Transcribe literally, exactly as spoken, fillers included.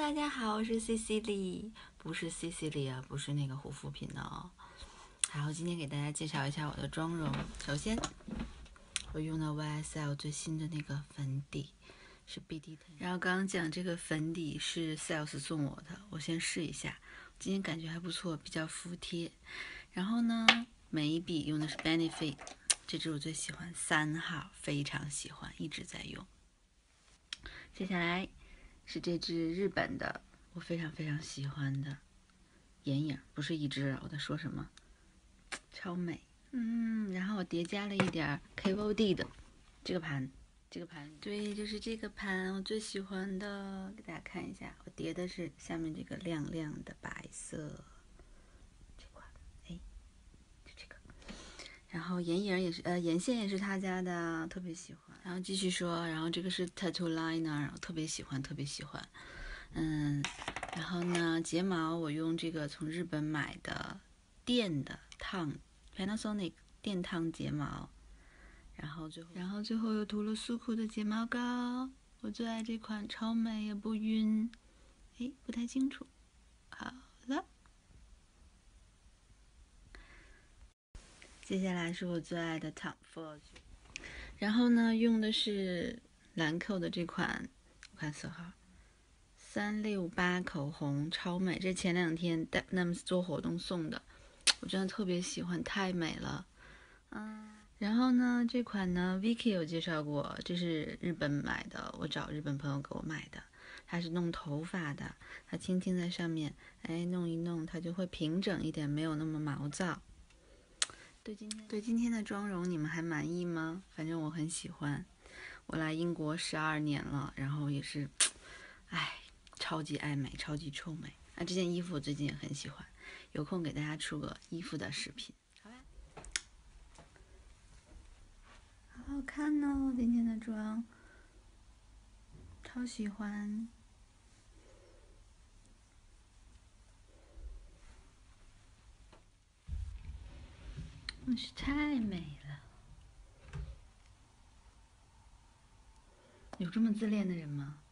大家好，我是 C C 李，不是 C C 李啊，不是那个护肤品哦。好，今天给大家介绍一下我的妆容。首先，我用了 Y S L 最新的那个粉底，是 B D 的。然后刚刚讲这个粉底是 sales 送我的，我先试一下，今天感觉还不错，比较服帖。然后呢，每一笔用的是 Benefit， 这支我最喜欢，三号，非常喜欢，一直在用。接下来是这支日本的，我非常非常喜欢的眼影，不是一支，我在说什么？超美，嗯，然后我叠加了一点 K O D 的这个盘，这个盘，对，就是这个盘，我最喜欢的，给大家看一下，我叠的是下面这个亮亮的白色，这款，哎，就这个，然后眼影也是，呃，眼线也是他家的，特别喜欢。然后继续说，然后这个是 Tattoo Liner， 我特别喜欢，特别喜欢。嗯，然后呢，睫毛我用这个从日本买的电的烫 Panasonic 电烫睫毛，然后最后，然后最后又涂了苏酷的睫毛膏，我最爱这款，超美也不晕。哎，不太清楚。好了，接下来是我最爱的 Tom Ford。然后呢，用的是兰蔻的这款，我看色号三六八口红，超美。这前两天 Debenhams 做活动送的，我真的特别喜欢，太美了。嗯，然后呢，这款呢 Vicky 有介绍过，这是日本买的，我找日本朋友给我买的。它是弄头发的，它轻轻在上面，哎，弄一弄，它就会平整一点，没有那么毛躁。对今天对今天的妆容你们还满意吗？反正我很喜欢。我来英国十二年了，然后也是，哎，超级爱美，超级臭美。那这件衣服我最近也很喜欢，有空给大家出个衣服的视频。好呀，好好看哦，今天的妆，超喜欢。真是太美了。有这么自恋的人吗？